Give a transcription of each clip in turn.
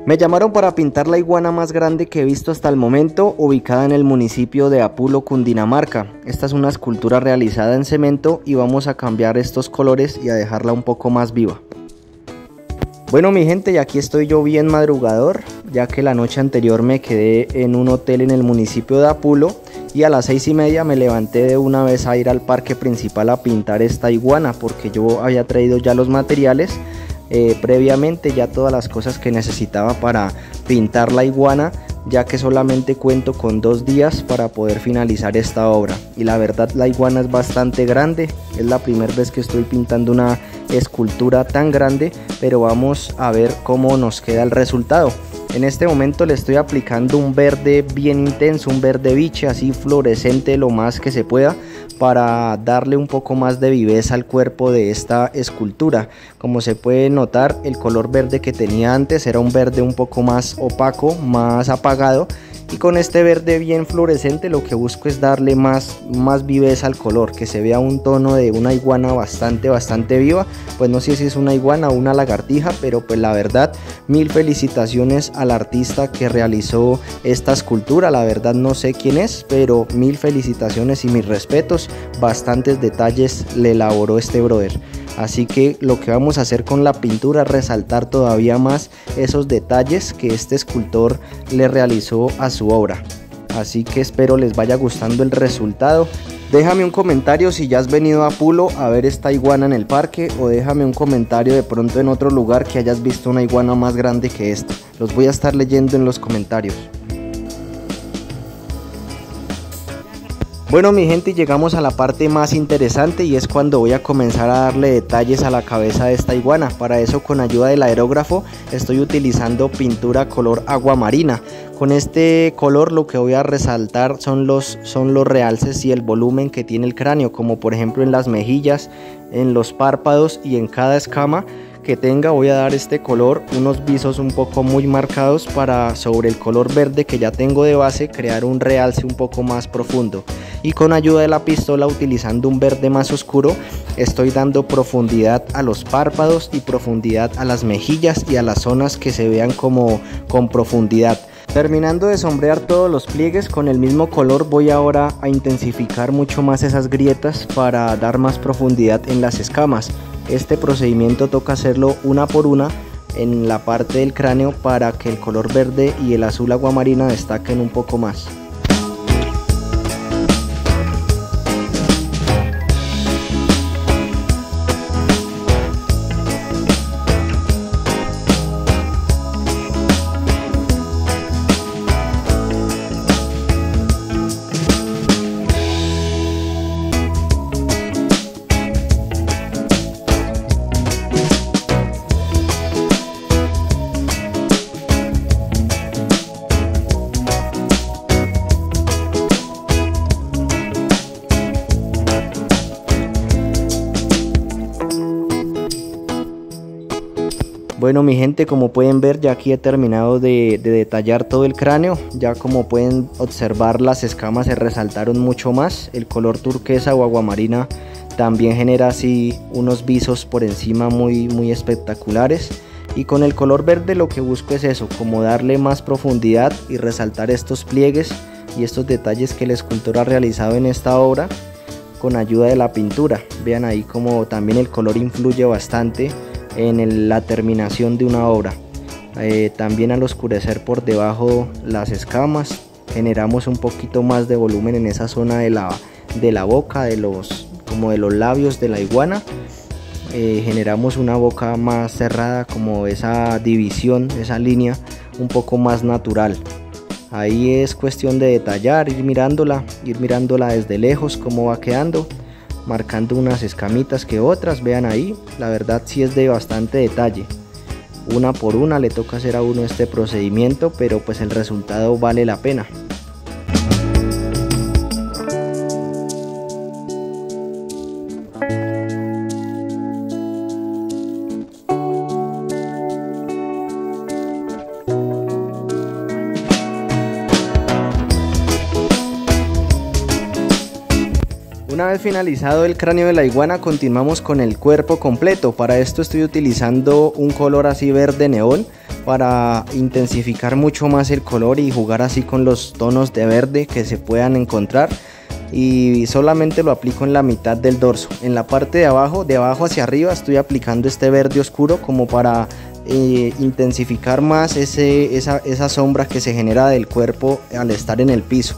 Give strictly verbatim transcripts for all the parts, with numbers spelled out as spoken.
Me llamaron para pintar la iguana más grande que he visto hasta el momento, ubicada en el municipio de Apulo, Cundinamarca. Esta es una escultura realizada en cemento y vamos a cambiar estos colores y a dejarla un poco más viva. Bueno mi gente, y aquí estoy yo bien madrugador, ya que la noche anterior me quedé en un hotel en el municipio de Apulo y a las seis y media me levanté de una vez a ir al parque principal a pintar esta iguana, porque yo había traído ya los materiales. Eh, previamente ya todas las cosas que necesitaba para pintar la iguana, ya que solamente cuento con dos días para poder finalizar esta obra. Y la verdad, la iguana es bastante grande, es la primera vez que estoy pintando una escultura tan grande, pero vamos a ver cómo nos queda el resultado. En este momento le estoy aplicando un verde bien intenso, un verde biche, así fluorescente lo más que se pueda, para darle un poco más de viveza al cuerpo de esta escultura. Como se puede notar, el color verde que tenía antes era un verde un poco más opaco, más apagado, y con este verde bien fluorescente lo que busco es darle más, más viveza al color, que se vea un tono de una iguana bastante bastante viva. Pues no sé si es una iguana o una lagartija, pero pues la verdad, mil felicitaciones al artista que realizó esta escultura. La verdad no sé quién es, pero mil felicitaciones y mis respetos. Bastantes detalles le elaboró este brother. Así que lo que vamos a hacer con la pintura es resaltar todavía más esos detalles que este escultor le realizó a su obra. Así que espero les vaya gustando el resultado. Déjame un comentario si ya has venido a Apulo a ver esta iguana en el parque, o déjame un comentario de pronto en otro lugar que hayas visto una iguana más grande que esta. Los voy a estar leyendo en los comentarios. Bueno mi gente, llegamos a la parte más interesante, y es cuando voy a comenzar a darle detalles a la cabeza de esta iguana. Para eso, con ayuda del aerógrafo, estoy utilizando pintura color agua marina. Con este color lo que voy a resaltar son los, son los realces y el volumen que tiene el cráneo, como por ejemplo en las mejillas, en los párpados y en cada escama que tenga. Voy a dar este color, unos visos un poco muy marcados, para sobre el color verde que ya tengo de base crear un realce un poco más profundo. Y con ayuda de la pistola, utilizando un verde más oscuro, estoy dando profundidad a los párpados y profundidad a las mejillas y a las zonas que se vean como con profundidad. Terminando de sombrear todos los pliegues con el mismo color, voy ahora a intensificar mucho más esas grietas para dar más profundidad en las escamas. Este procedimiento toca hacerlo una por una en la parte del cráneo para que el color verde y el azul aguamarina destaquen un poco más. Bueno mi gente, como pueden ver, ya aquí he terminado de, de detallar todo el cráneo. Ya como pueden observar, las escamas se resaltaron mucho más. El color turquesa o aguamarina también genera así unos visos por encima muy, muy espectaculares. Y con el color verde lo que busco es eso, como darle más profundidad y resaltar estos pliegues y estos detalles que el escultor ha realizado en esta obra con ayuda de la pintura. Vean ahí como también el color influye bastante en el, la terminación de una obra. Eh, también al oscurecer por debajo las escamas, generamos un poquito más de volumen en esa zona de la, de la boca, de los, como de los labios de la iguana. Eh, generamos una boca más cerrada, como esa división, esa línea un poco más natural. Ahí es cuestión de detallar, ir mirándola, ir mirándola desde lejos cómo va quedando, marcando unas escamitas que otras. Vean ahí, la verdad sí es de bastante detalle. Una por una le toca hacer a uno este procedimiento, pero pues el resultado vale la pena. Una Una vez finalizado el cráneo de la iguana, continuamos con el cuerpo completo. Para esto estoy utilizando un color así verde neón para intensificar mucho más el color y jugar así con los tonos de verde que se puedan encontrar. Y solamente lo aplico en la mitad del dorso. En la parte de abajo, de abajo hacia arriba, estoy aplicando este verde oscuro como para eh, intensificar más ese, esa, esa sombra que se genera del cuerpo al estar en el piso.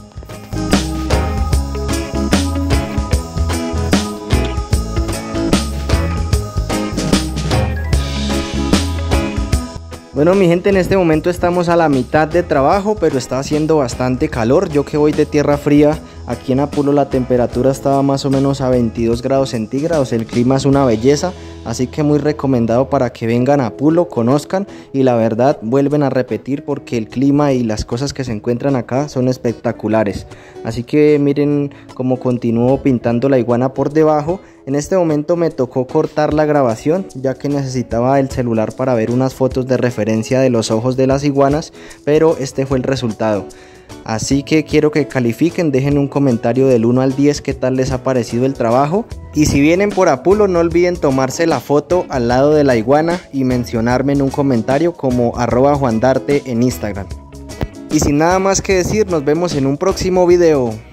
Bueno, mi gente, en este momento estamos a la mitad de trabajo, pero está haciendo bastante calor. Yo que voy de tierra fría, aquí en Apulo la temperatura estaba más o menos a veintidós grados centígrados. El clima es una belleza, así que muy recomendado para que vengan a Apulo, conozcan y la verdad vuelven a repetir porque el clima y las cosas que se encuentran acá son espectaculares. Así que miren cómo continúo pintando la iguana por debajo. En este momento me tocó cortar la grabación ya que necesitaba el celular para ver unas fotos de referencia de los ojos de las iguanas, pero este fue el resultado. Así que quiero que califiquen, dejen un comentario del uno al diez qué tal les ha parecido el trabajo. Y si vienen por Apulo, no olviden tomarse la foto al lado de la iguana y mencionarme en un comentario como arroba juandarte en Instagram. Y sin nada más que decir, nos vemos en un próximo video.